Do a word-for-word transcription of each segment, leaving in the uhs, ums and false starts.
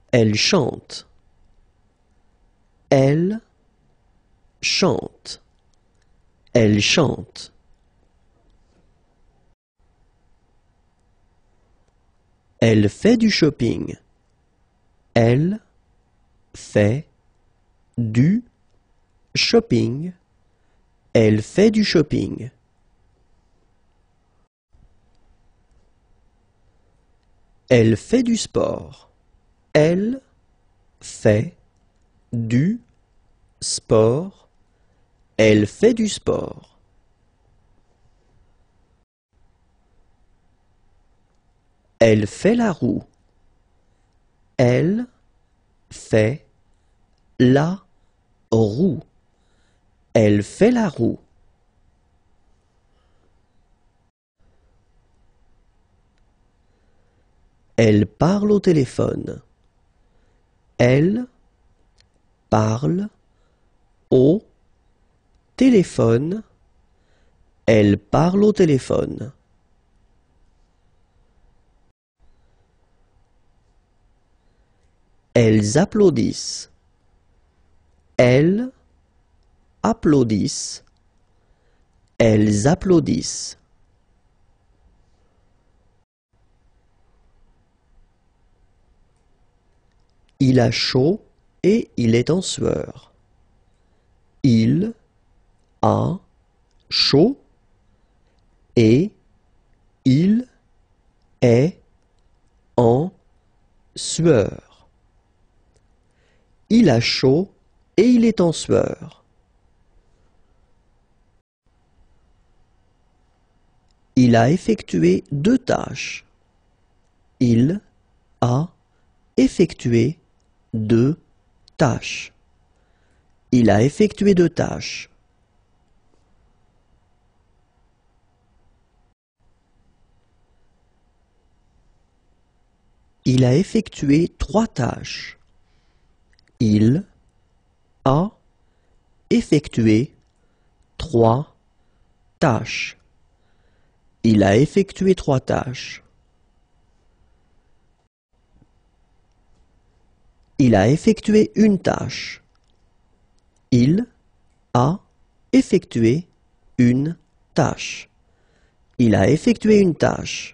Elle chante. Elle chante. Elle chante. Elle fait du shopping. Elle fait du shopping. Elle fait du shopping. Elle fait du sport. Elle fait du sport. Elle fait du sport. Elle fait la roue. Elle fait la roue. Elle fait la roue. Elle parle au téléphone. Elle parle au téléphone. Elle parle au téléphone. Elles applaudissent. Elles applaudissent. Elles applaudissent. Il a chaud et il est en sueur. Il a chaud et il est en sueur. Il a chaud et il est en sueur. Il a effectué deux tâches. Il a effectué deux tâches. Il a effectué deux tâches. Il a effectué trois tâches. Il a effectué trois tâches. Il a effectué trois tâches. Il a effectué une tâche. Il a effectué une tâche. Il a effectué une tâche.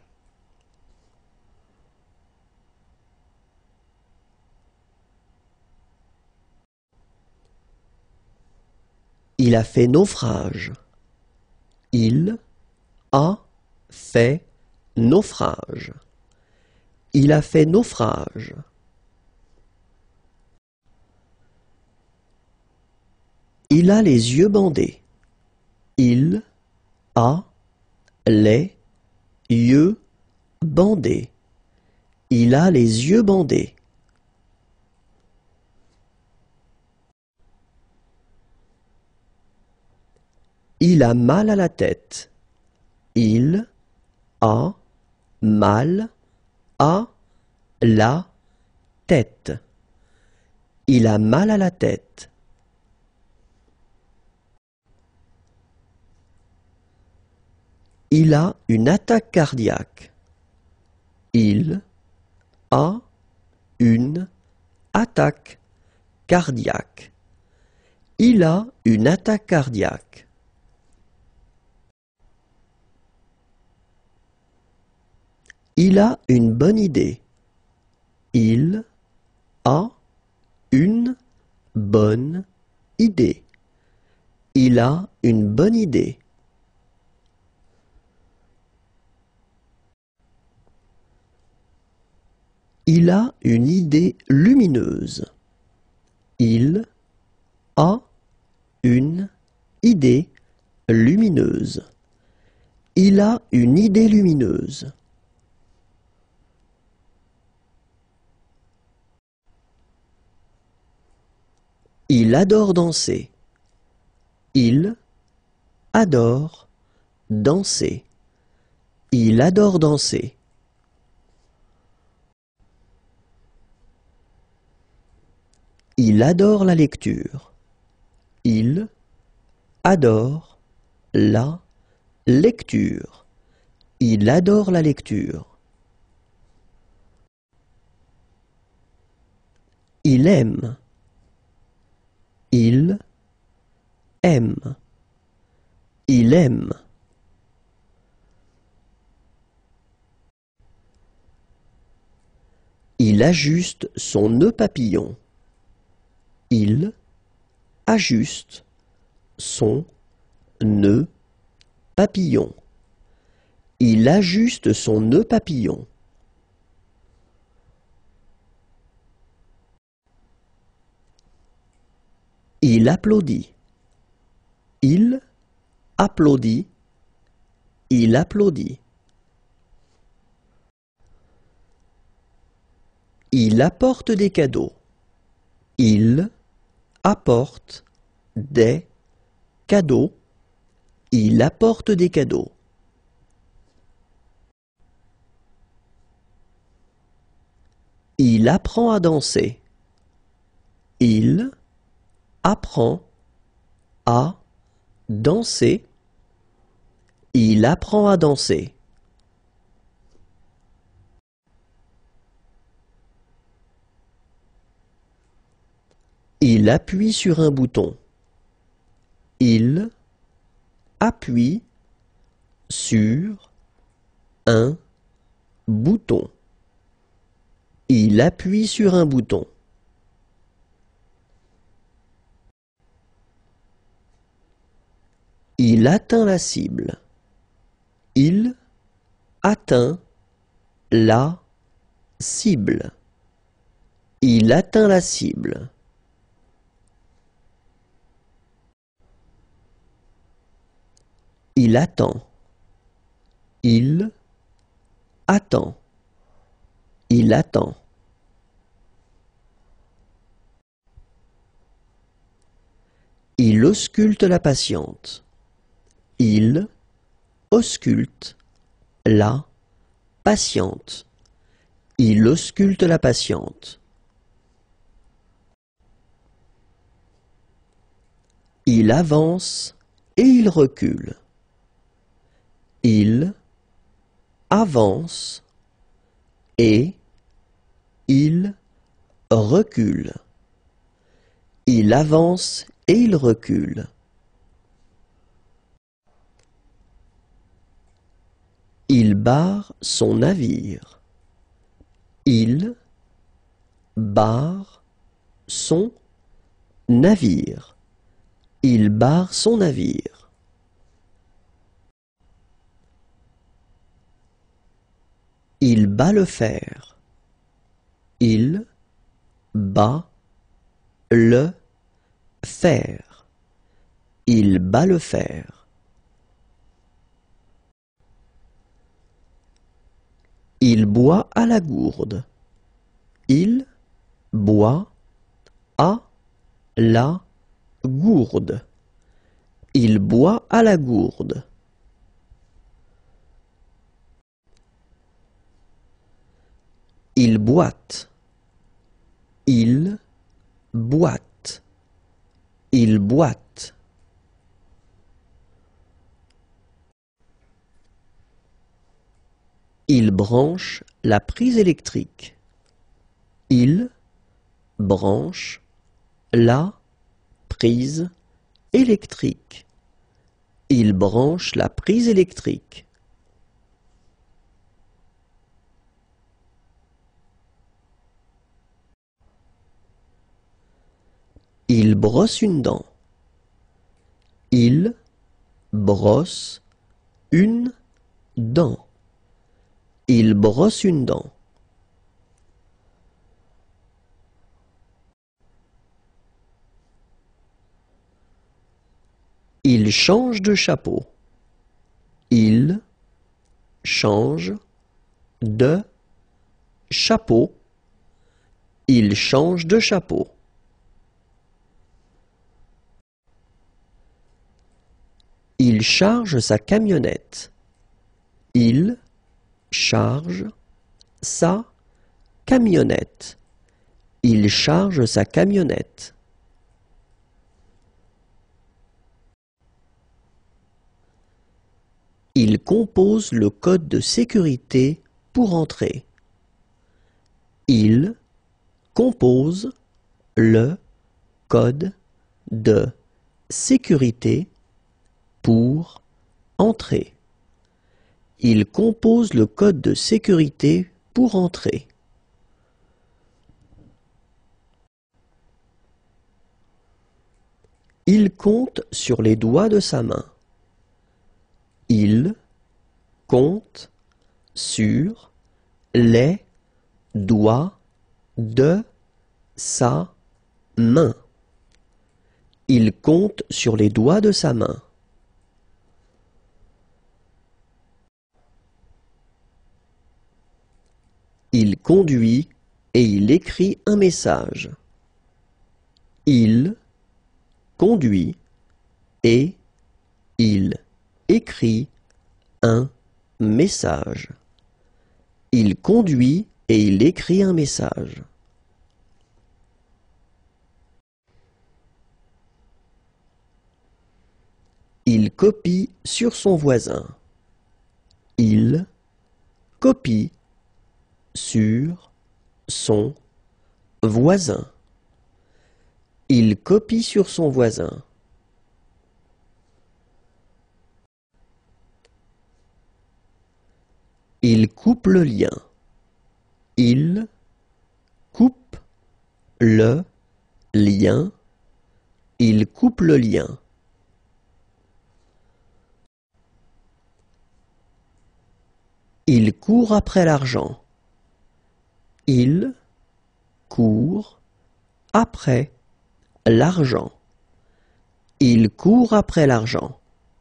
Il a fait naufrage. Il a fait naufrage. Il a fait naufrage. Il a les yeux bandés. Il a les yeux bandés. Il a les yeux bandés. Il a mal à la tête. Il a mal à la tête. Il a mal à la tête. Il a une attaque cardiaque. Il a une attaque cardiaque. Il a une attaque cardiaque. Il a une bonne idée. Il a une bonne idée. Il a une bonne idée. Il a une idée lumineuse. Il a une idée lumineuse. Il a une idée lumineuse. Il adore danser. Il adore danser. Il adore danser. Il adore la lecture. Il adore la lecture. Il adore la lecture. Il aime. Il aime. Il aime. Il ajuste son nœud papillon. Il ajuste son nœud papillon. Il ajuste son nœud papillon. Il applaudit. Il applaudit. Il applaudit. Il apporte des cadeaux. Il apporte des cadeaux. Il apporte des cadeaux. Il apprend à danser. Il apprend à danser. Il apprend à danser. Il appuie sur un bouton. Il appuie sur un bouton. Il appuie sur un bouton. Il atteint la cible. Il atteint la cible. Il atteint la cible. Il attend. Il attend. Il attend. Il ausculte la patiente. Il ausculte la patiente. Il ausculte la patiente. Il avance et il recule. Il avance et il recule. Il avance et il recule. Il barre son navire. Il barre son navire. Il barre son navire. Il bat le fer. Il bat le fer. Il bat le fer. Il boit à la gourde. Il boit à la gourde. Il boit à la gourde. Il boite. Il boite. Il boite. Il branche la prise électrique. Il branche la prise électrique. Il branche la prise électrique. Il brosse une dent. Il brosse une dent. Il brosse une dent. Il change de chapeau. Il change de chapeau. Il change de chapeau. Il charge sa camionnette. Il charge sa camionnette. Il charge sa camionnette. Il compose le code de sécurité pour entrer. Il compose le code de sécurité pour entrer. Il compose le code de sécurité pour entrer. Il compte sur les doigts de sa main. Il compte sur les doigts de sa main. Il compte sur les doigts de sa main. Il conduit et il écrit un message. Il conduit et il écrit un message. Il conduit et il écrit un message. Il copie sur son voisin. Il copie sur son voisin. Il copie sur son voisin. Il coupe le lien. Il coupe le lien. Il coupe le lien. Il court après l'argent. Il court après l'argent. Il court après l'argent.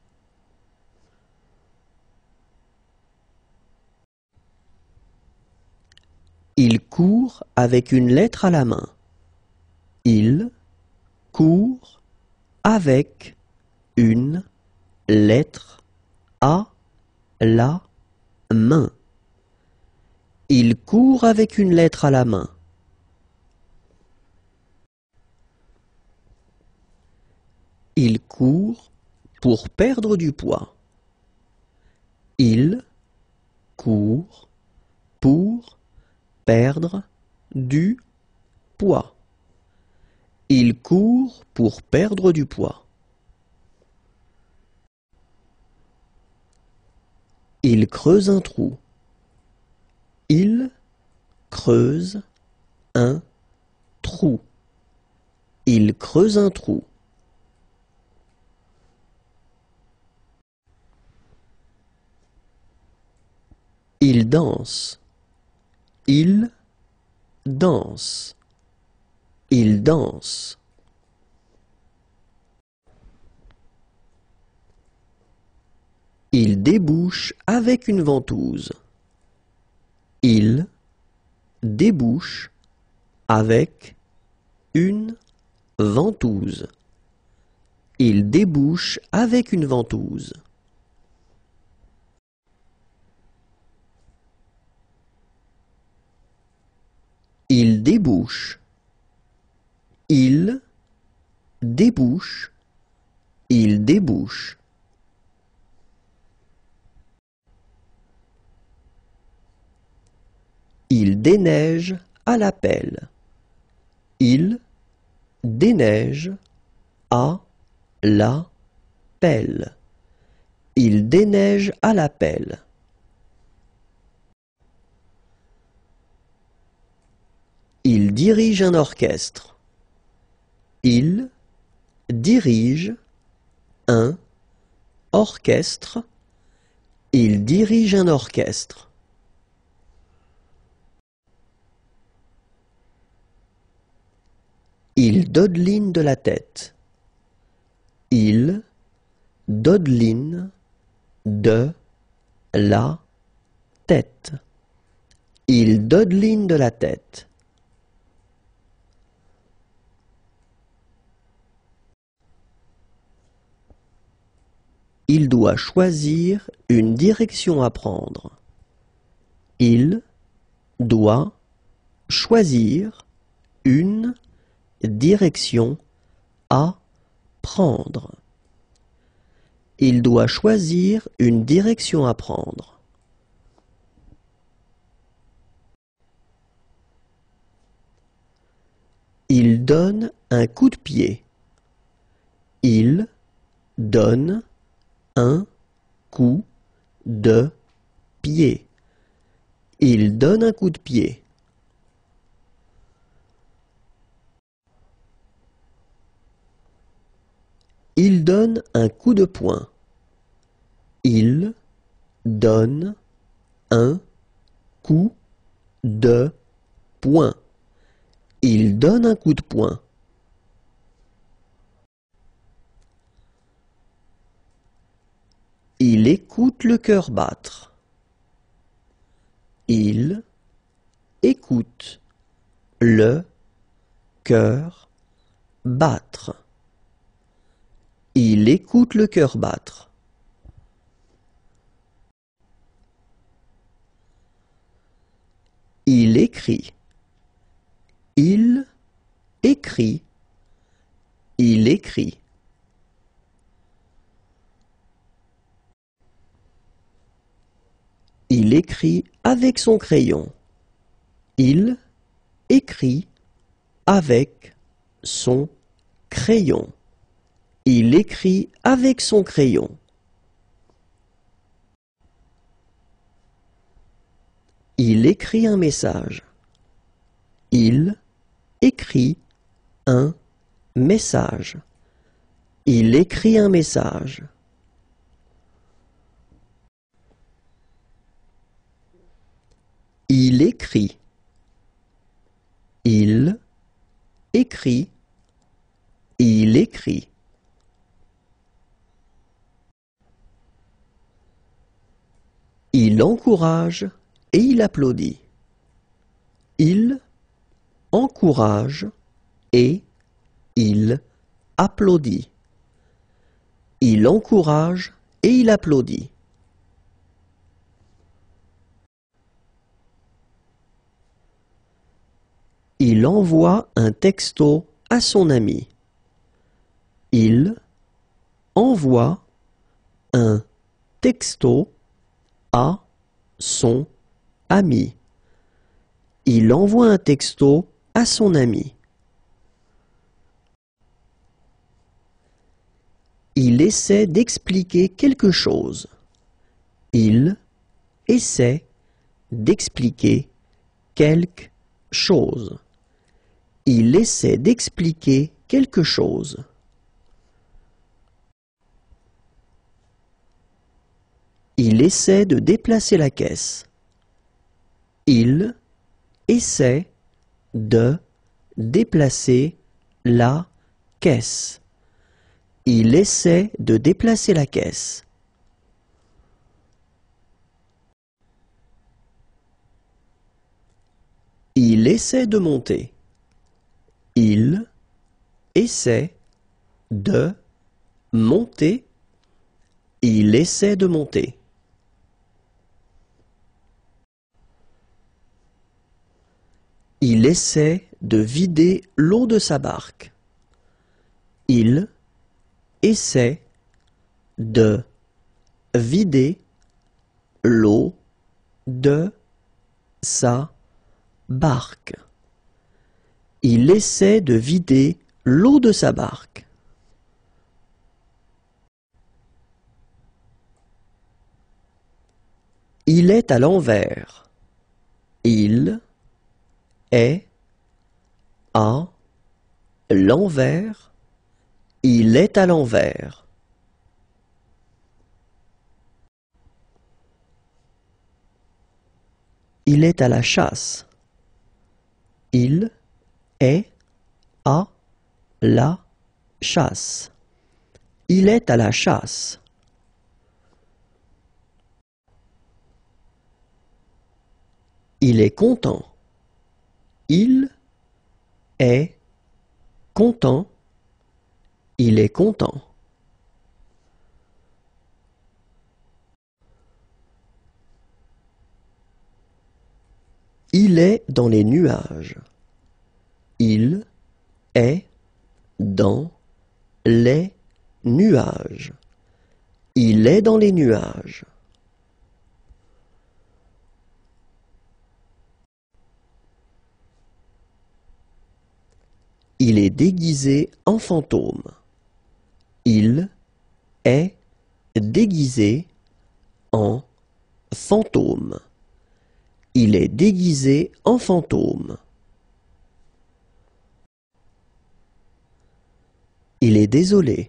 Il court avec une lettre à la main. Il court avec une lettre à la main. Il court avec une lettre à la main. Il court pour perdre du poids. Il court pour perdre du poids. Il court pour perdre du poids. Il creuse un trou. Il creuse un trou. Il creuse un trou. Il danse. Il danse. Il danse. Il débouche avec une ventouse. Il débouche avec une ventouse. Il débouche avec une ventouse. Il débouche. Il débouche. Il débouche. Il déneige à la pelle. Il déneige à la pelle. Il déneige à la pelle. Il dirige un orchestre. Il dirige un orchestre. Il dirige un orchestre. Il dodeline de la tête. Il dodeline de la tête. Il dodeline de la tête. Il doit choisir une direction à prendre. Il doit choisir une direction à prendre. Il doit choisir une direction à prendre. Il donne donne un coup de pied. Il donne un coup de pied. Il donne un coup de pied. Il donne un coup de poing. Il donne un coup de poing. Il donne un coup de poing. Il écoute le cœur battre. Il écoute le cœur battre. Il écoute le cœur battre. Il écrit. Il écrit. Il écrit. Il écrit avec son crayon. Il écrit avec son crayon. Il écrit avec son crayon. Il écrit un message. Il écrit un message. Il écrit un message. Il écrit. Il écrit. Il écrit. Il encourage et il applaudit. Il encourage et il applaudit. Il encourage et il applaudit. Il envoie un texto à son ami. Il envoie un texto à son ami. Il envoie un texto à son ami. Il essaie d'expliquer quelque chose. Il essaie d'expliquer quelque chose. Il essaie d'expliquer quelque chose. Il essaie de déplacer la caisse. Il essaie de déplacer la caisse. Il essaie de déplacer la caisse. Il essaie de monter. Il essaie de monter. Il essaie de monter. Il essaie de vider l'eau de sa barque. Il essaie de vider l'eau de sa barque. Il essaie de vider l'eau de sa barque. Il est à l'envers. Il est à l'envers. Il est à l'envers. Il est à la chasse. Il est à la chasse. Il est à la chasse. Il est content. Il est content. Il est content. Il est dans les nuages. Il est dans les nuages. Il est dans les nuages. Il est déguisé en fantôme. Il est déguisé en fantôme. Il est déguisé en fantôme. Il est désolé.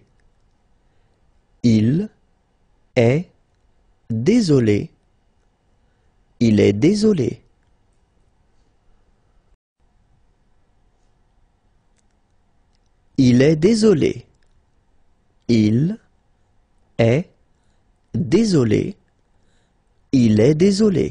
Il est désolé. Il est désolé. Il est désolé. Il est désolé. Il est désolé.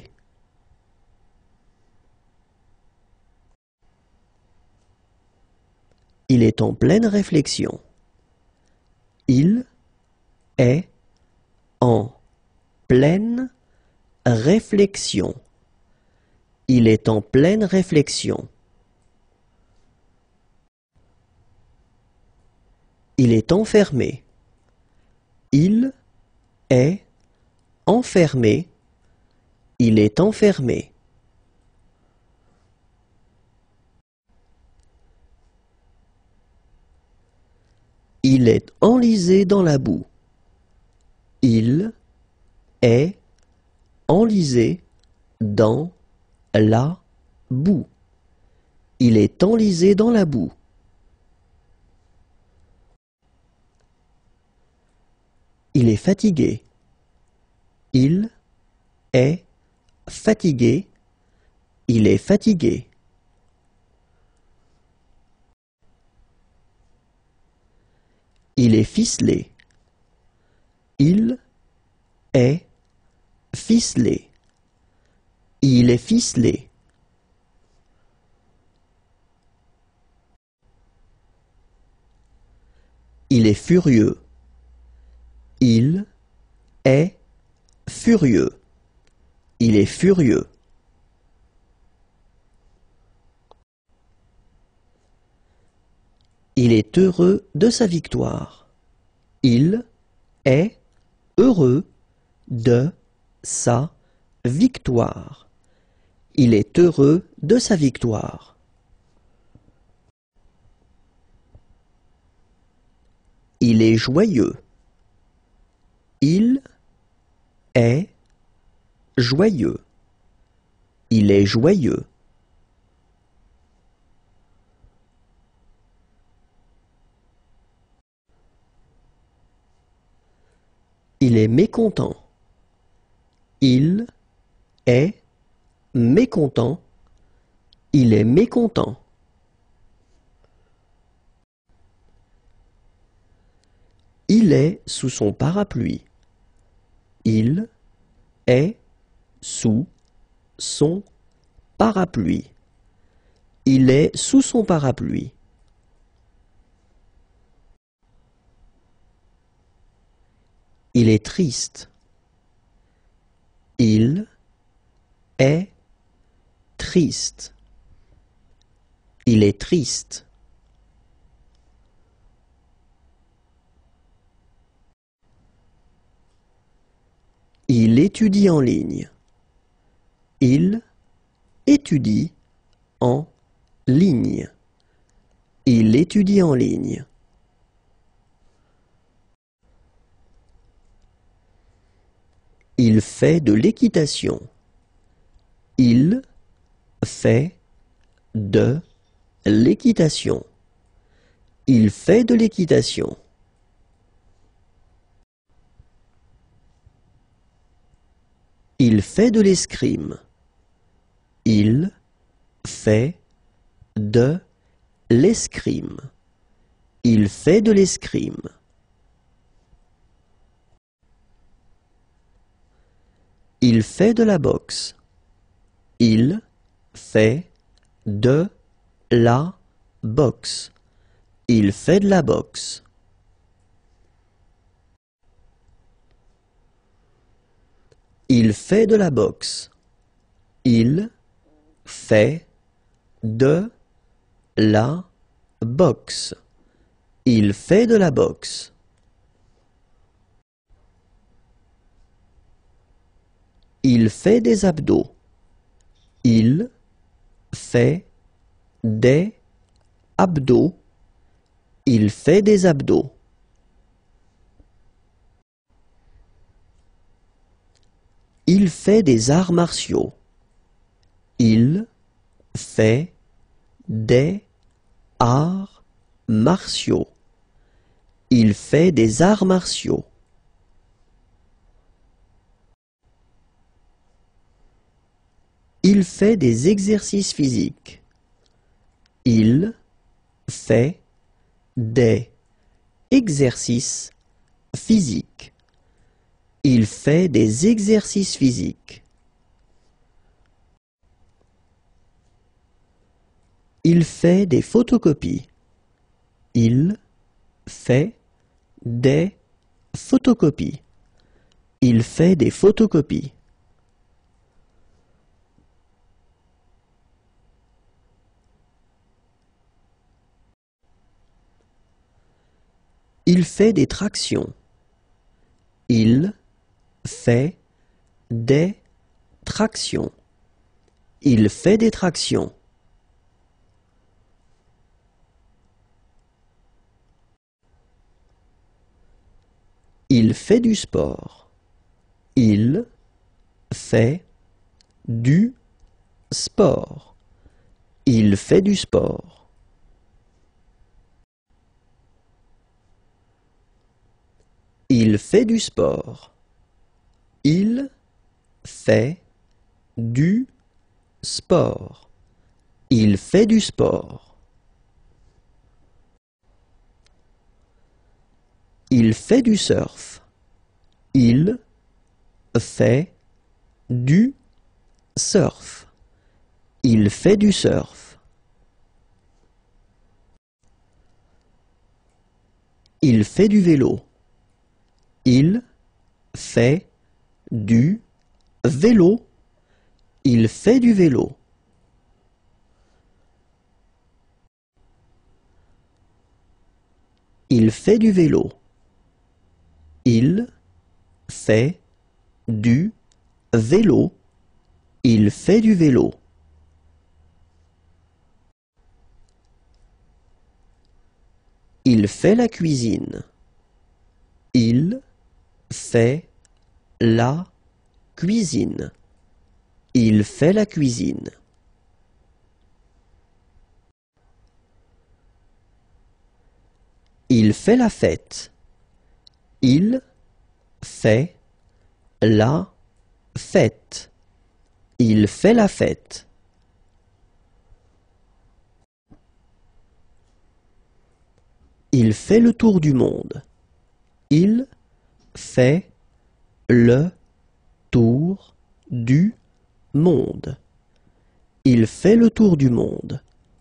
Il est en pleine réflexion. Il est en pleine réflexion. Il est en pleine réflexion. Il est enfermé. Il est enfermé. Il est enfermé. Il est enlisé dans la boue. Il est enlisé dans la boue. Il est enlisé dans la boue. Il est fatigué. Il est fatigué. Il est fatigué. Il est ficelé. Il est ficelé. Il est ficelé. Il est furieux. Il est furieux. Il est furieux. Il est heureux de sa victoire. Il est heureux de sa victoire. Il est heureux de sa victoire. Il est joyeux. Il est joyeux. Il est joyeux. Il est mécontent. Il est mécontent. Il est mécontent. Il est sous son parapluie. Il est sous son parapluie. Il est sous son parapluie. Il est triste. Il est triste. Il est triste. Il étudie en ligne. Il étudie en ligne. Il étudie en ligne. Il fait de l'équitation. Il fait de l'équitation. Il fait de l'équitation. Il fait de l'escrime. Il fait de l'escrime. Il fait de l'escrime. Il fait de la boxe. Il fait de la boxe. Il fait de la boxe. Il fait de la boxe. Il fait de la boxe. Il fait de la boxe. Il fait des abdos. Il fait des abdos. Il fait des abdos. Il fait des arts martiaux. Il fait des arts martiaux. Il fait des arts martiaux. Il fait des exercices physiques. Il fait des exercices physiques. Il fait des exercices physiques. Il fait des photocopies. Il fait des photocopies. Il fait des photocopies. Il fait des tractions. Il fait des tractions. Il fait des tractions. Il fait du sport. Il fait du sport. Il fait du sport. Il fait du sport. Il fait du sport. Il fait du sport. Il fait du surf. Il fait du surf. Il fait du surf. Il fait du vélo. Il fait du vélo. Il fait du vélo. Il fait du vélo. Il fait du vélo. Il fait du vélo. Il fait la cuisine. Il fait la cuisine. Il fait la cuisine. Il fait la fête. Il fait la fête. Il fait la fête. Il fait le tour du monde. Il fait le tour du monde. Il fait le tour du monde.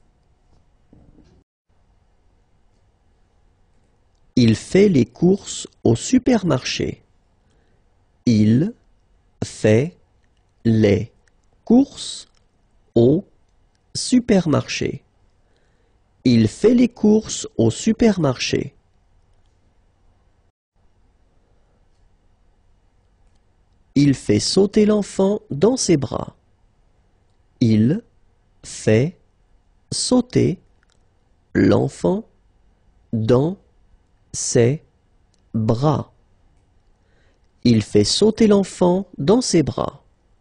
Il fait les courses au supermarché. Il fait les courses au supermarché. Il fait les courses au supermarché. Il fait sauter l'enfant dans ses bras. Il fait sauter l'enfant dans ses bras. Il fait sauter l'enfant dans ses bras.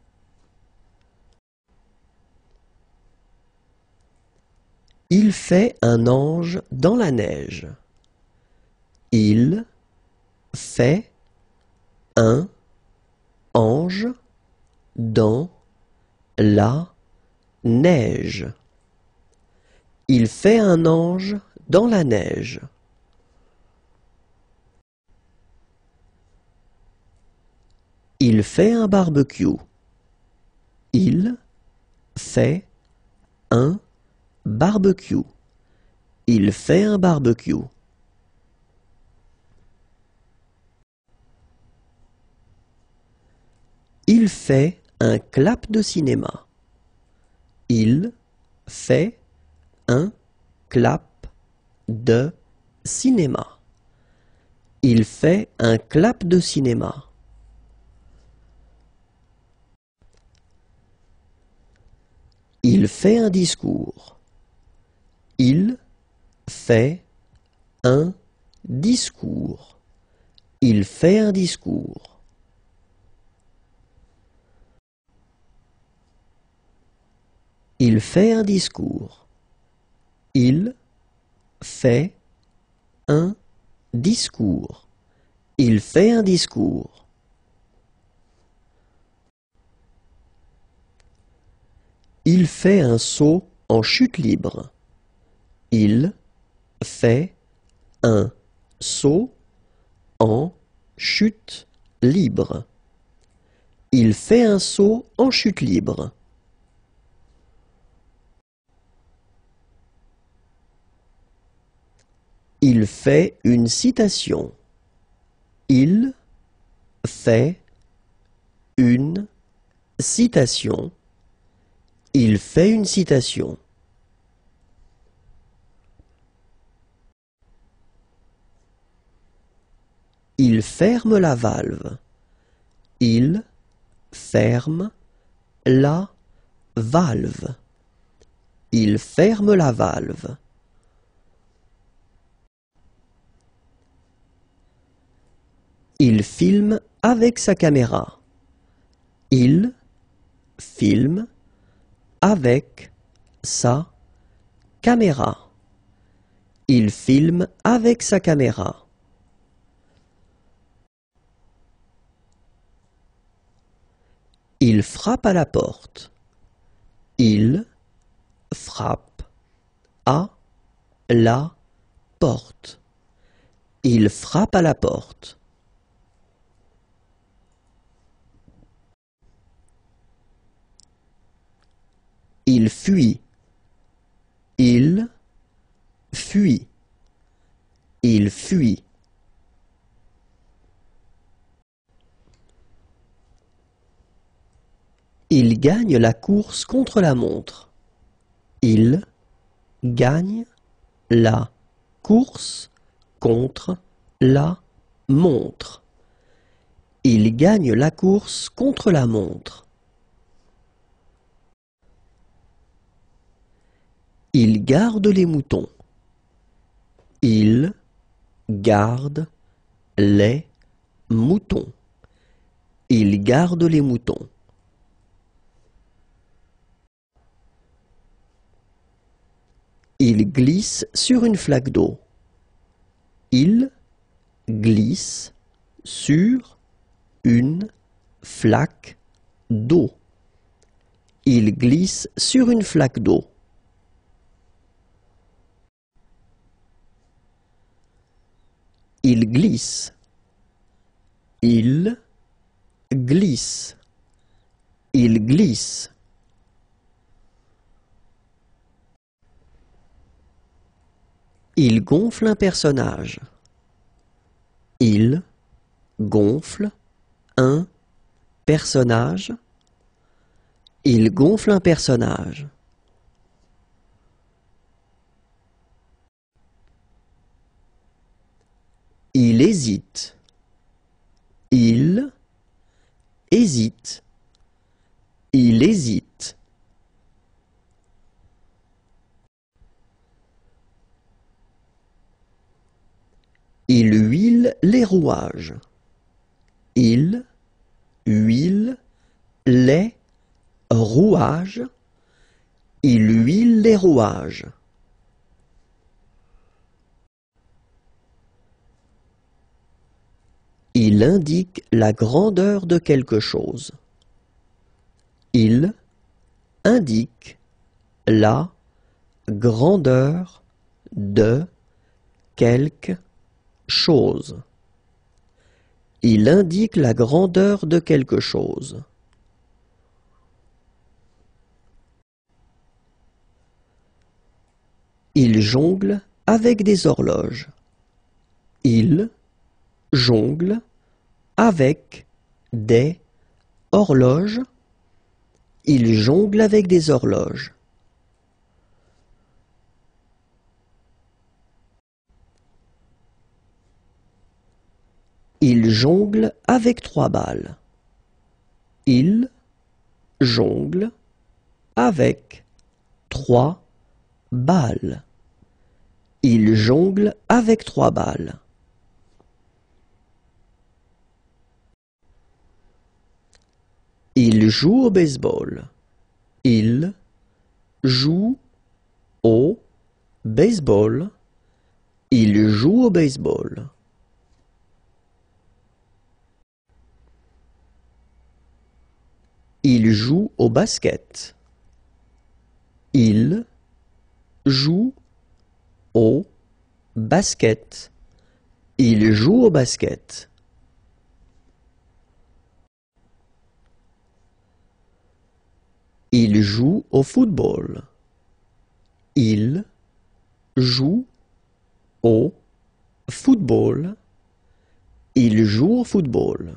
Il fait un ange dans la neige. Il fait un ange dans la neige. Il fait un ange dans la neige. Il fait un barbecue. Il fait un barbecue. Il fait un barbecue. Il fait un clap de cinéma. Il fait un clap de cinéma. Il fait un clap de cinéma. Il fait un discours. Il fait un discours. Il fait un discours. Il fait un discours. Il fait un discours. Il fait un discours. Il fait un saut en chute libre. Il fait un saut en chute libre. Il fait un saut en chute libre. Il fait une citation. Il fait une citation. Il fait une citation. Il ferme la valve. Il ferme la valve. Il ferme la valve. Il filme avec sa caméra. Il filme avec sa caméra. Il filme avec sa caméra. Il frappe à la porte. Il frappe à la porte. Il frappe à la porte. Il fuit. Il fuit. Il fuit. Il gagne la course contre la montre. Il gagne la course contre la montre. Il gagne la course contre la montre. Il garde les moutons. Il garde les moutons. Il garde les moutons. Il glisse sur une flaque d'eau. Il glisse sur une flaque d'eau. Il glisse sur une flaque d'eau. Il glisse. Il glisse. Il glisse. Il gonfle un personnage. Il gonfle un personnage. Il gonfle un personnage. Il hésite. Il hésite. Il hésite. Il huile les rouages. Il huile les rouages. Il huile les rouages. Il indique la grandeur de quelque chose. Il indique la grandeur de quelque chose. Il indique la grandeur de quelque chose. Il jongle avec des horloges. Il jongle avec des horloges. Il jongle avec des horloges. Il jongle avec trois balles. Il jongle avec trois balles. Il jongle avec trois balles. Il joue au baseball. Il joue au baseball. Il joue au baseball. Il joue au basket. Il joue au basket. Il joue au basket. Il joue au football. Il joue au football. Il joue au football.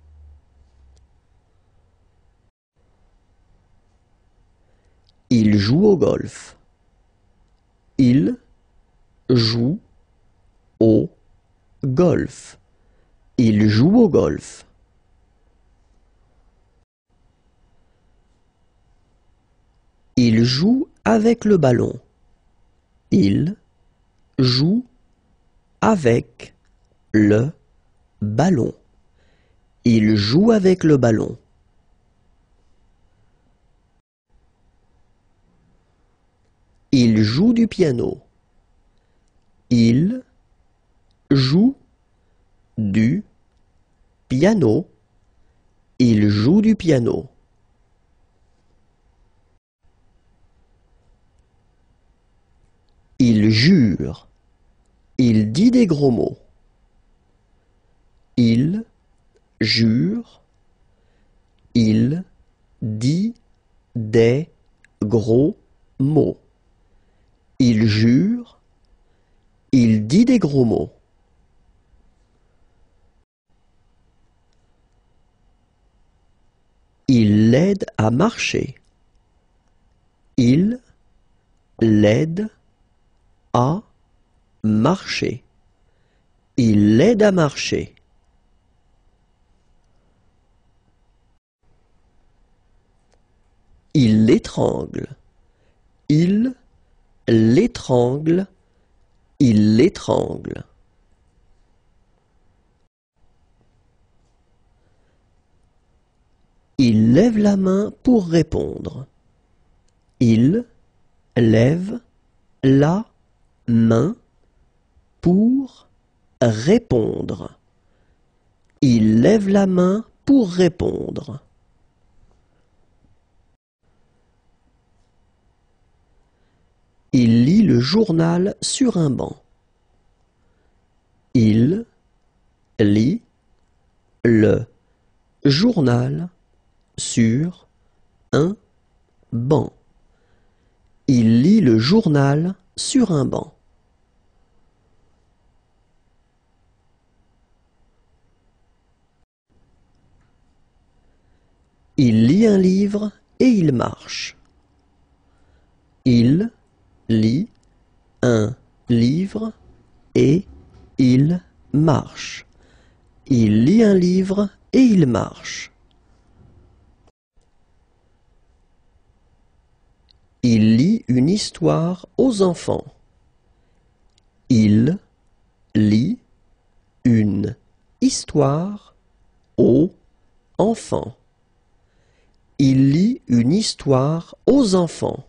Il joue au golf. Il joue au golf. Il joue au golf. Il joue avec le ballon. Il joue avec le ballon. Il joue avec le ballon. Il joue du piano. Il joue du piano. Il joue du piano. Il jure. Il dit des gros mots. Il jure. Il dit des gros mots. Il jure. Il dit des gros mots. Il l'aide à marcher. Il l'aide à marcher. Il l'aide à marcher. Il l'étrangle. Il l'étrangle. Il l'étrangle. Il lève la main pour répondre. Il lève la main pour répondre. Il lève la main pour répondre. Il lit le journal sur un banc. Il lit le journal sur un banc. Il lit le journal sur un banc. Il lit un livre et il marche. Il lit un livre et il marche. Il lit un livre et il marche. Il lit une histoire aux enfants. Il lit une histoire aux enfants. Il lit une histoire aux enfants.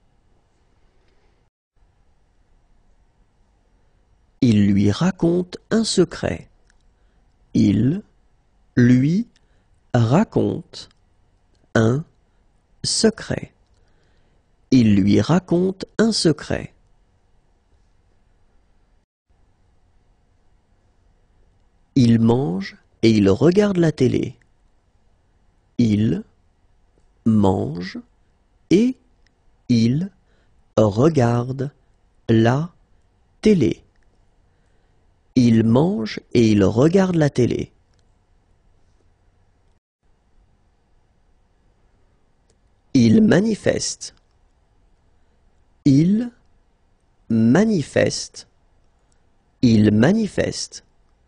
Il lui raconte un secret. Il lui raconte un secret. Il lui raconte un secret. Il mange et il regarde la télé. Il mange et il regarde la télé. Il mange et il regarde la télé. Il manifeste. Il manifeste. Il manifeste.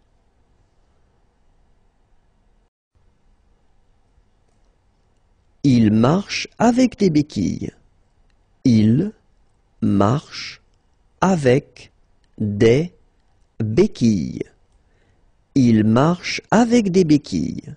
Il marche avec des béquilles. Il marche avec des béquilles. Il marche avec des béquilles.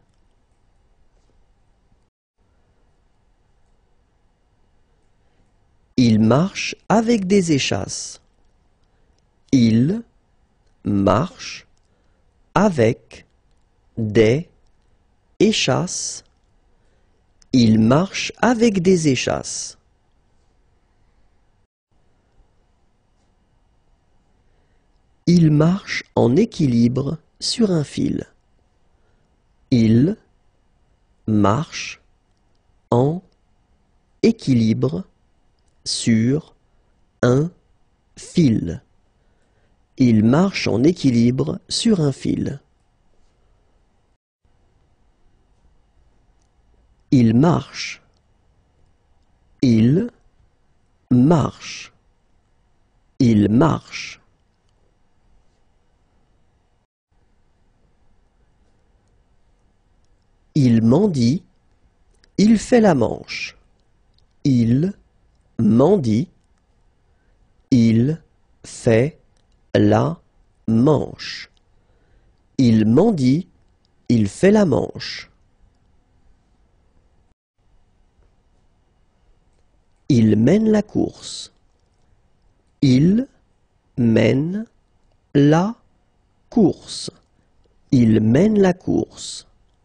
Il marche avec des échasses. Il marche avec des échasses. Il marche avec des échasses. Il marche en équilibre sur un fil. Il marche en équilibre sur un fil. Il marche en équilibre sur un fil. Il marche. Il marche. Il marche. Il mendie. Il fait la manche. Il mendie. Il fait la manche. Il mendie. Il fait la manche. Il mène la course. Il mène la course. Il mène la course.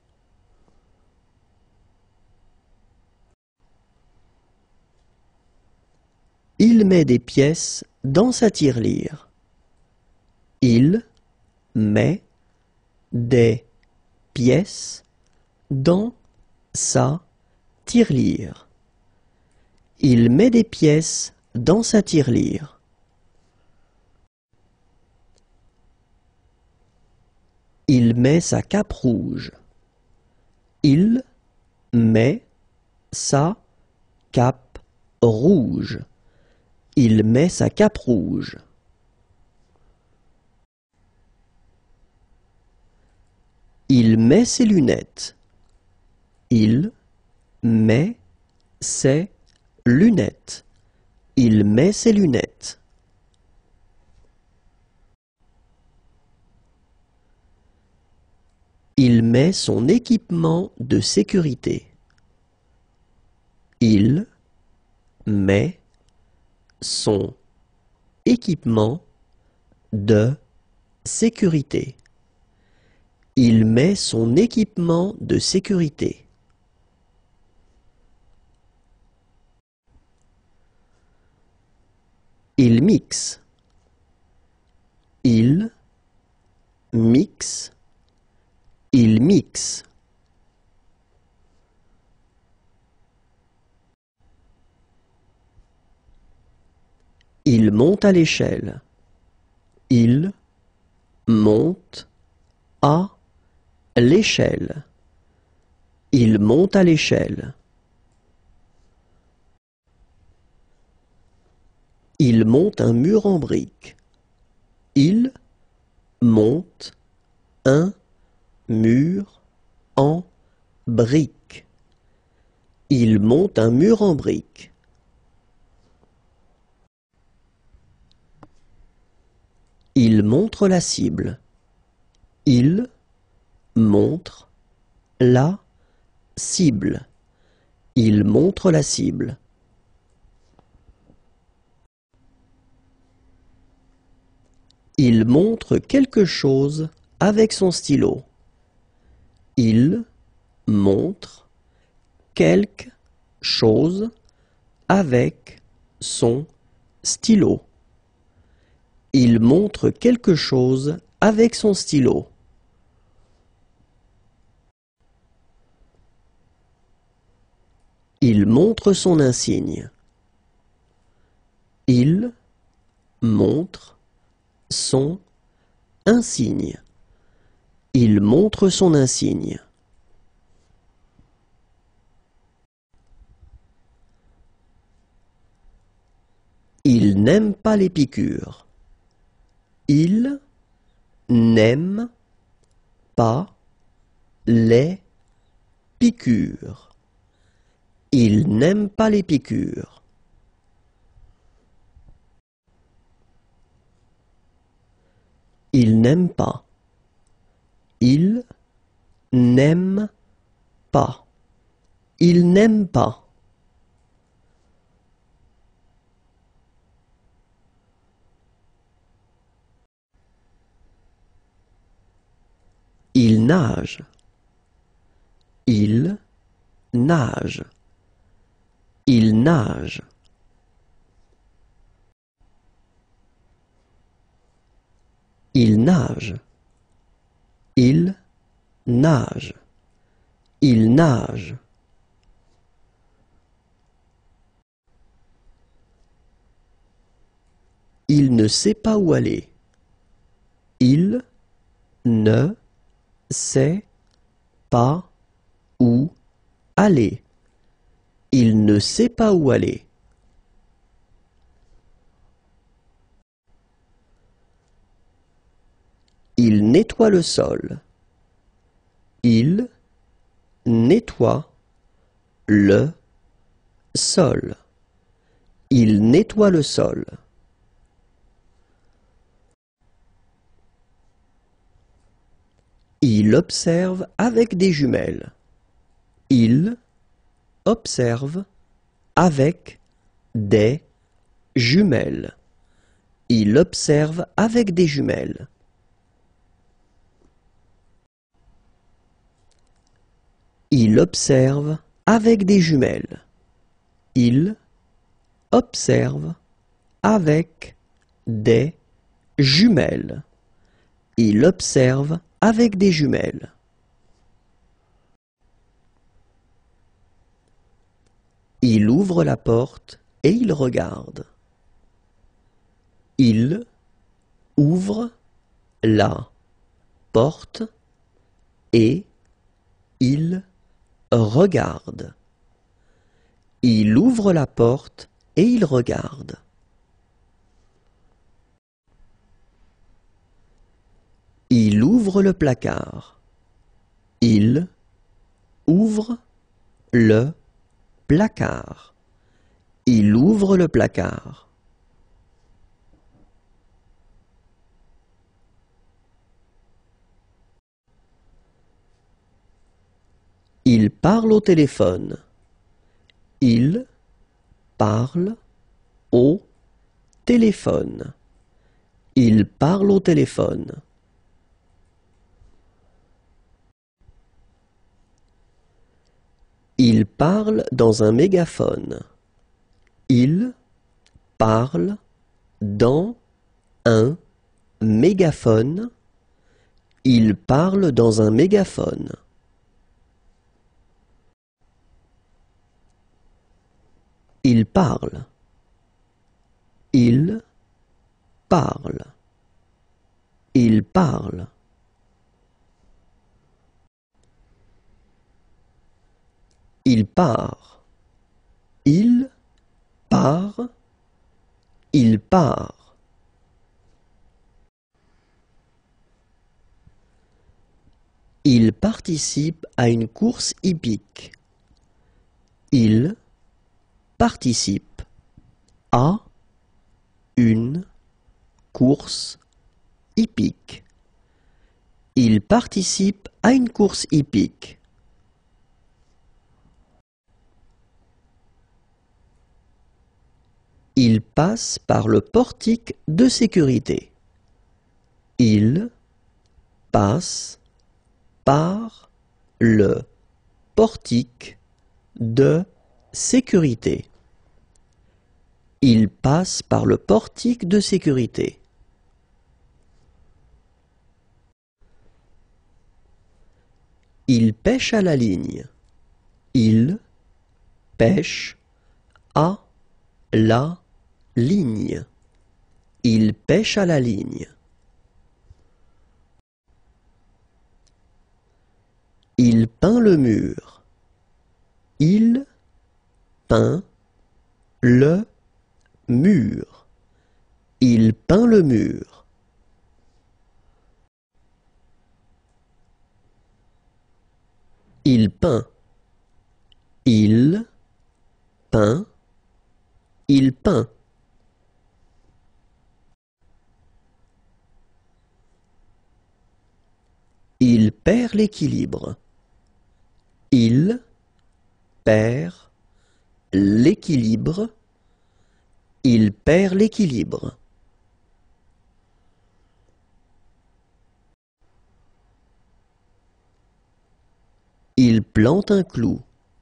Il met des pièces dans sa tirelire. Il met des pièces dans sa tirelire. Il met des pièces dans sa tirelire. Il met sa cape rouge. Il met sa cape rouge. Il met sa cape rouge. Il met ses lunettes. Il met ses lunettes. Il met ses lunettes. Il met son équipement de sécurité. Il met son équipement de sécurité. Il met son équipement de sécurité. Il mixe. Il mixe. Il mixe. Il monte à l'échelle. Il monte à l'échelle. Il monte à l'échelle. Il monte un mur en briques. Il monte un mur en briques. Il monte un mur en briques. Il montre la cible. Il montre la cible. Il montre la cible. Il montre quelque chose avec son stylo. Il montre quelque chose avec son stylo. Il montre quelque chose avec son stylo. Il montre son insigne. Il montre son insigne. Il montre son insigne. Il n'aime pas les piqûres. Il n'aime pas les piqûres. Il n'aime pas les piqûres. Il n'aime pas. Il n'aime pas. Il n'aime pas. Il nage. Il nage. Il nage. Il nage. Il nage. Il nage. Il ne sait pas où aller. Il ne sait pas où aller. Il ne sait pas où aller. Il nettoie le sol. Il nettoie le sol. Il nettoie le sol. Il observe avec des jumelles. Il observe avec des jumelles. Il observe avec des jumelles. Il observe avec des jumelles. Il observe avec des jumelles. Il observe avec des jumelles. Il ouvre la porte et il regarde. Il ouvre la porte et il regarde. Il ouvre la porte et il regarde. Il ouvre le placard. Il ouvre le placard. Il ouvre le placard. Il parle au téléphone. Il parle au téléphone. Il parle au téléphone. Il parle dans un mégaphone. Il parle dans un mégaphone. Il parle dans un mégaphone. Il parle. Il parle. Il parle. Il part. Il part. Il part. Il participe à une course hippique. Il participe à une course hippique. Il participe à une course hippique. Il passe par le portique de sécurité. Il passe par le portique de sécurité. Il passe par le portique de sécurité. Il pêche à la ligne. Il pêche à la ligne. Il pêche à la ligne. Il peint le mur. Il peint le mur. Il peint le mur. Il peint. Il peint. Il peint. Il perd l'équilibre. Il perd l'équilibre. Il perd l'équilibre. Il plante un clou.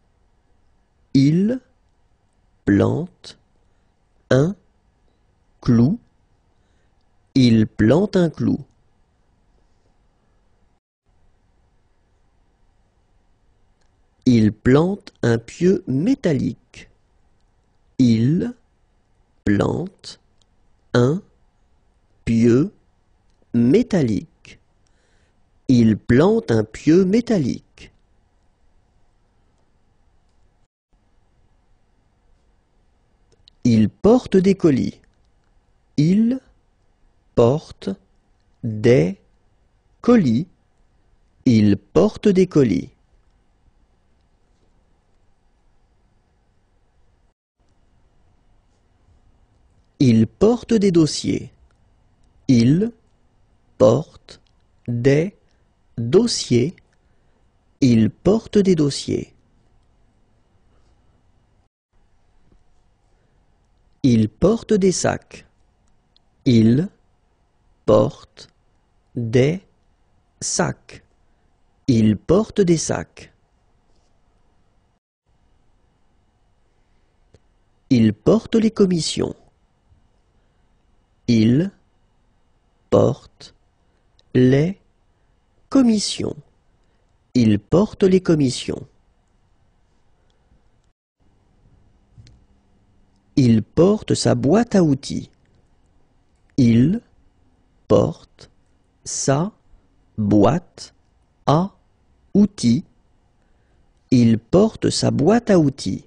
Il plante un clou. Il plante un clou. Il plante un pieu métallique. Il plante un pieu métallique. Il plante un pieu métallique. Il porte des colis. Il porte des colis. Il porte des colis. Il porte des dossiers. Il porte des dossiers. Il porte des dossiers. Il porte des sacs. Il porte des sacs. Il porte des sacs. Il porte les commissions. Il porte les commissions. Il porte les commissions. Il porte sa boîte à outils. Il porte sa boîte à outils. Il porte sa boîte à outils.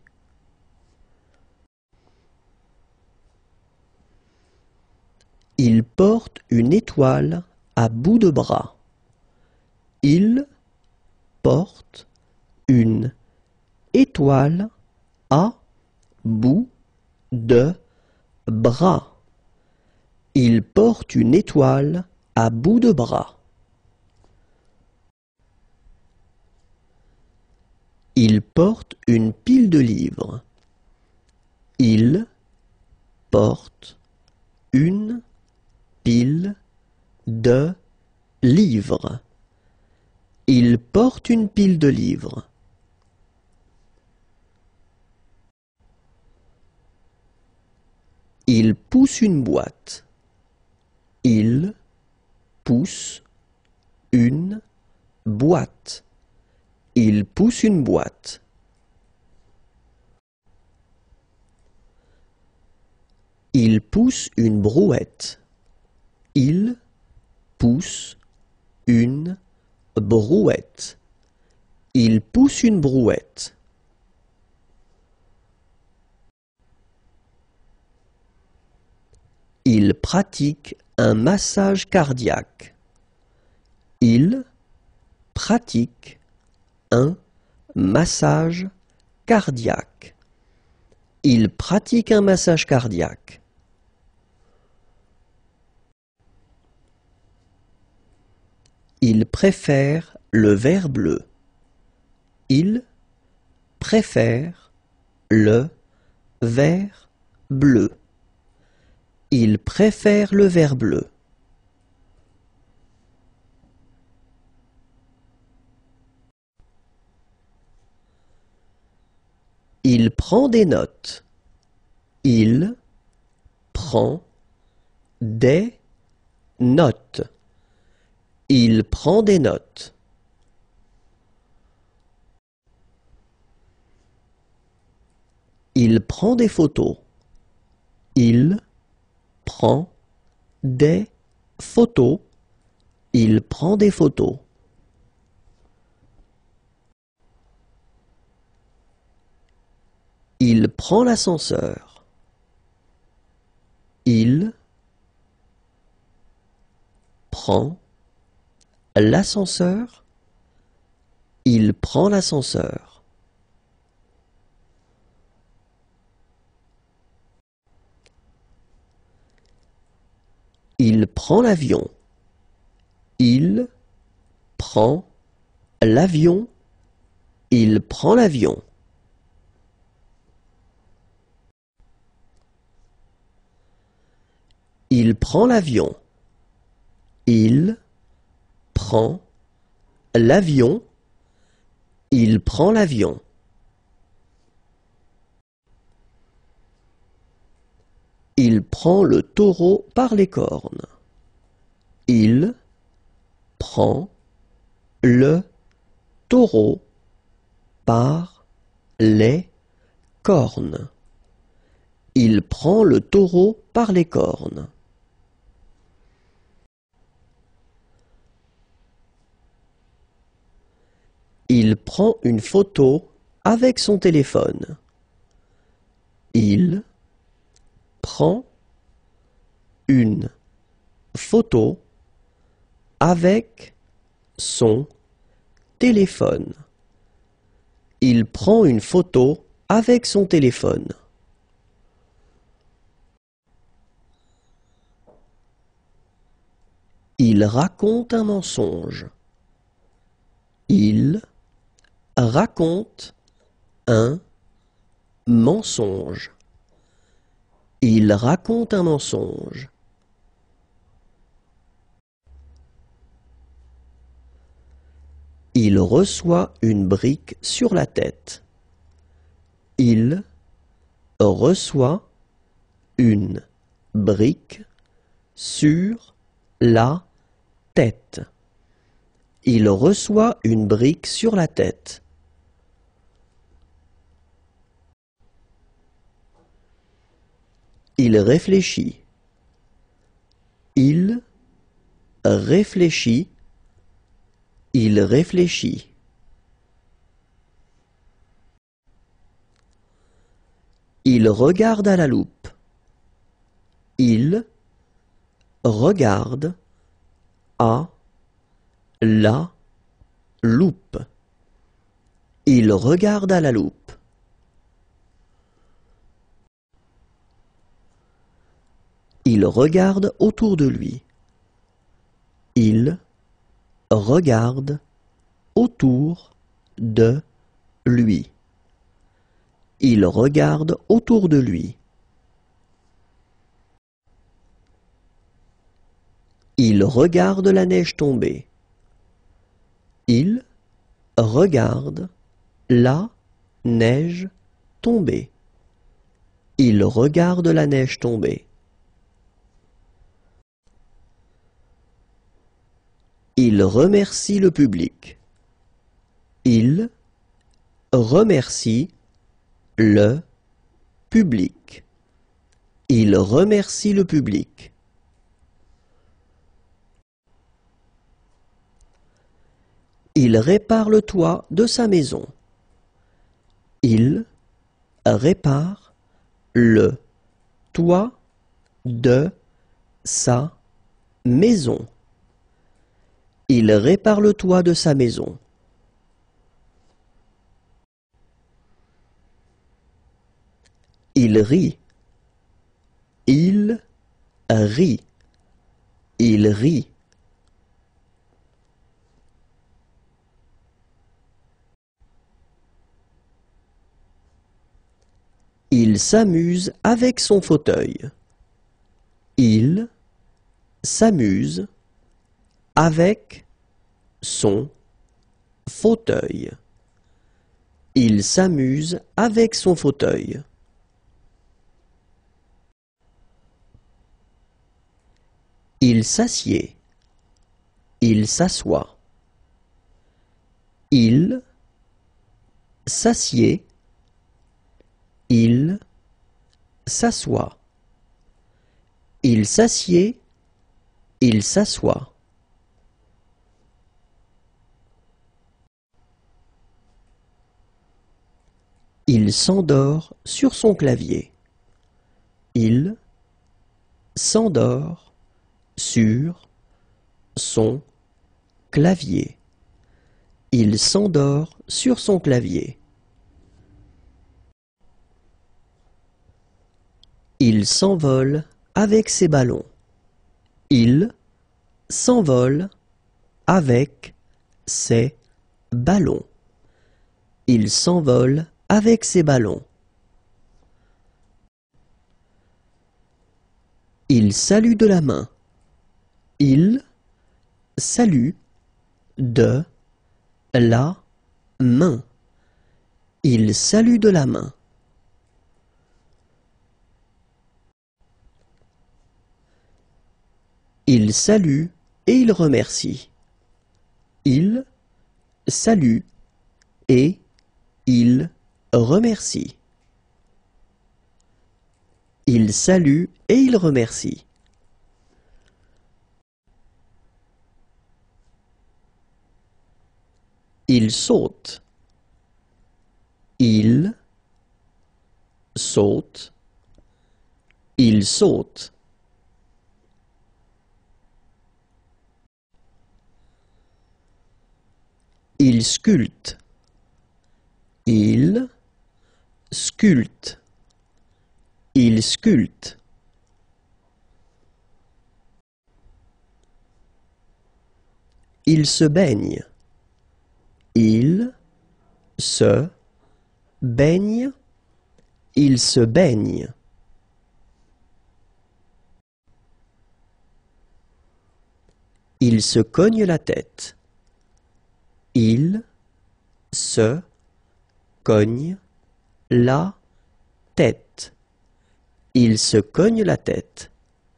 Il porte une étoile à bout de bras. Il porte une étoile à bout de bras. Il porte une étoile à bout de bras. Il porte une pile de livres. Il porte une pile de livres. Il porte une pile de livres. Il pousse une boîte. Il pousse une boîte. Il pousse une boîte. Il pousse une brouette. Il pousse une brouette. Il pousse une brouette. Il pratique un massage cardiaque. Il pratique un massage cardiaque. Il pratique un massage cardiaque. Il préfère le vert bleu. Il préfère le vert bleu. Il préfère le vert bleu. Il prend des notes. Il prend des notes. Il prend des notes. Il prend des photos. Il prend des photos. Il prend des photos. Il prend l'ascenseur. Il prend l'ascenseur. Il prend l'ascenseur. Il prend l'avion. Il prend l'avion. Il prend l'avion. Il prend l'avion. Il prend l'avion. Il prend l'avion. Il prend le taureau par les cornes. Il prend le taureau par les cornes. Il prend le taureau par les cornes. Il prend une photo avec son téléphone. Il prend une photo avec son téléphone. Il prend une photo avec son téléphone. Il raconte un mensonge. Il raconte un mensonge. Il raconte un mensonge. Il reçoit une brique sur la tête. Il reçoit une brique sur la tête. Il reçoit une brique sur la tête. Il réfléchit. Il réfléchit. Il réfléchit. Il regarde à la loupe. Il regarde à la loupe. Il regarde à la loupe. Il regarde autour de lui. Il regarde autour de lui. Il regarde autour de lui. Il regarde la neige tomber. Il regarde la neige tomber. Il regarde la neige tomber. Il remercie le public. Il remercie le public. Il remercie le public. Il répare le toit de sa maison. Il répare le toit de sa maison. Il répare le toit de sa maison. Il rit. Il rit. Il rit. Il s'amuse avec son fauteuil. Il s'amuse avec son fauteuil. Il s'amuse avec son fauteuil. Il s'assied. Il s'assoit. Il s'assied. Il s'assoit. Il s'assied. Il s'assoit. Il s'endort sur son clavier. Il s'endort sur son clavier. Il s'endort sur son clavier. Il s'envole avec ses ballons. Il s'envole avec ses ballons. Il s'envole avec ses ballons. Il salue de la main. Il salue de la main. Il salue de la main. Il salue et il remercie. Il salue et il remercie. Il salue et il remercie. Il saute. Il saute. Il saute. Il sculpte. Il sculpte. Il sculpte. Il se baigne. Il se baigne. Il se baigne. Il se cogne la tête. Il se cogne la tête. Il se cogne la tête.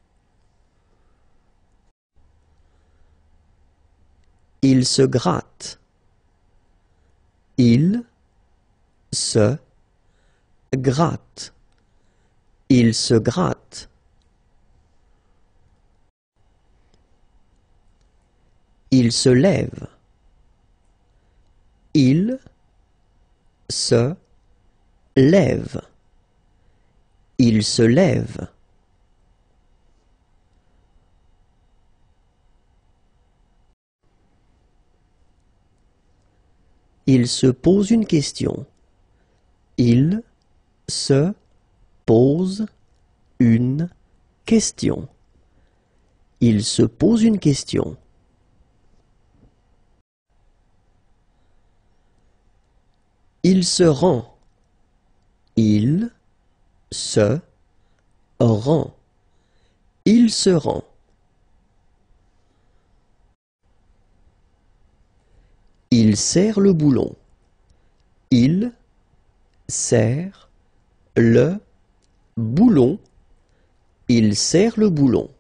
Il se gratte. Il se gratte. Il se gratte. Il se lève. Il se lève. Il se lève. Il se pose une question. Il se pose une question. Il se pose une question. Il se rend. Il se rend. Il se rend. Il serre le boulon. Il serre le boulon. Il serre le boulon.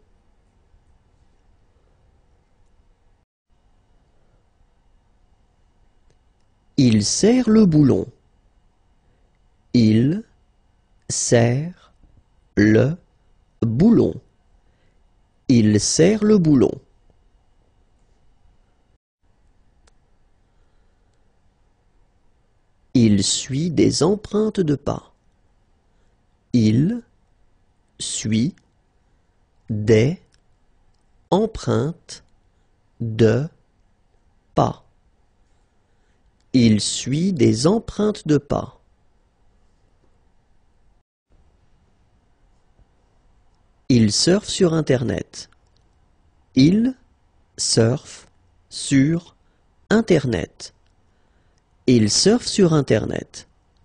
Il serre le boulon. Il serre le boulon. Il serre le boulon. Il suit des empreintes de pas. Il suit des empreintes de pas. Il suit des empreintes de pas. Il surfe sur Internet. Il surfe sur Internet. Il surfe sur Internet.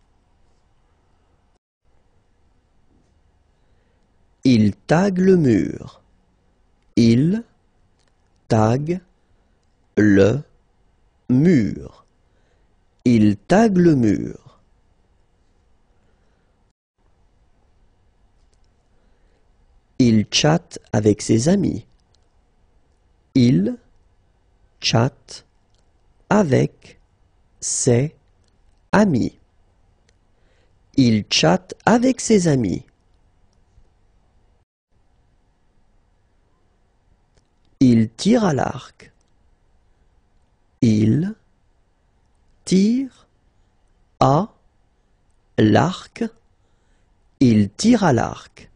Il tague le mur. Il tague le mur. Il tague le mur. Il chatte avec ses amis. Il chatte avec ses amis. Il chatte avec ses amis. Il tire à l'arc. Il tire à l'arc. Il tire à l'arc.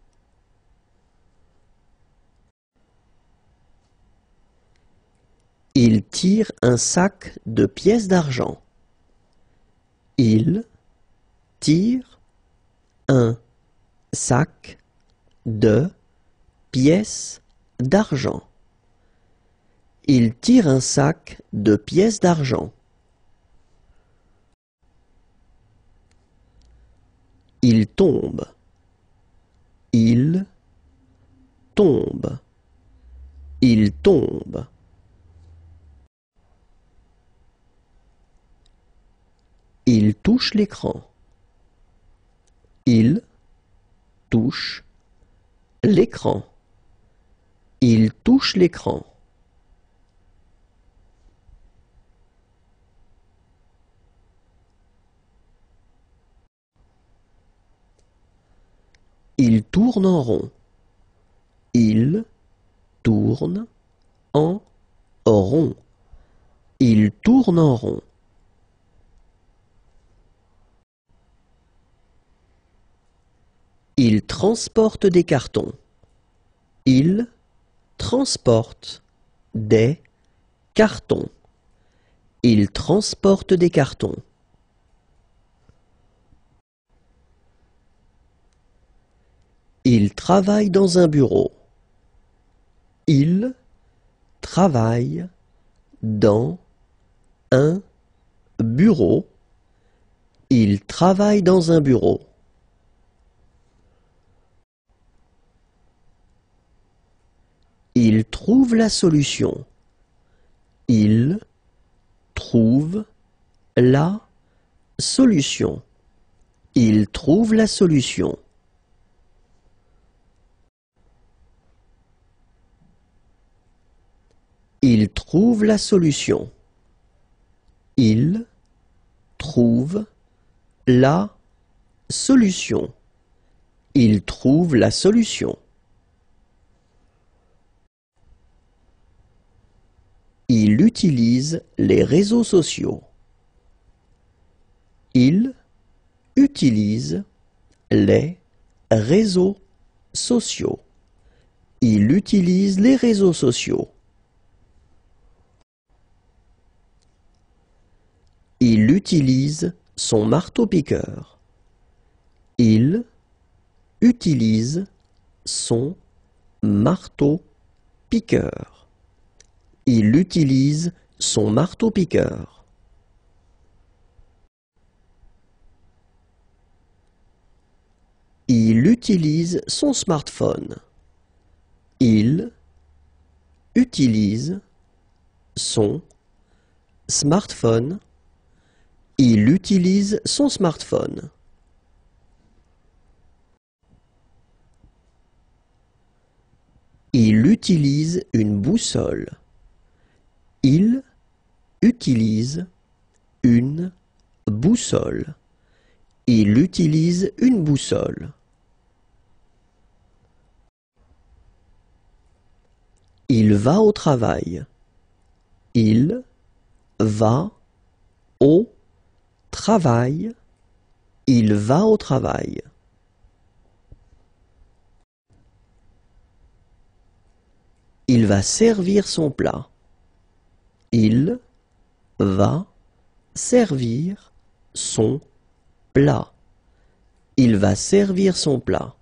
Il tire un sac de pièces d'argent. Il tire un sac de pièces d'argent. Il tire un sac de pièces d'argent. Il tombe. Il tombe. Il tombe. Il touche l'écran. Il touche l'écran. Il touche l'écran. Il tourne en rond. Il tourne en rond. Il tourne en rond. Il transporte des cartons. Il transporte des cartons. Il transporte des cartons. Il travaille dans un bureau. Il travaille dans un bureau. Il travaille dans un bureau. Il trouve la solution. Il trouve la solution. Il trouve la solution. Il trouve la solution. Il trouve la solution. Il trouve la solution. Il utilise les réseaux sociaux. Il utilise les réseaux sociaux. Il utilise les réseaux sociaux. Il utilise son marteau-piqueur. Il utilise son marteau-piqueur. Il utilise son marteau-piqueur. Il utilise son smartphone. Il utilise son smartphone. Il utilise son smartphone. Il utilise une boussole. Il utilise une boussole. Il utilise une boussole. Il va au travail. Il va au travail. Il va au travail. Il va servir son plat. Il va servir son plat. Il va servir son plat.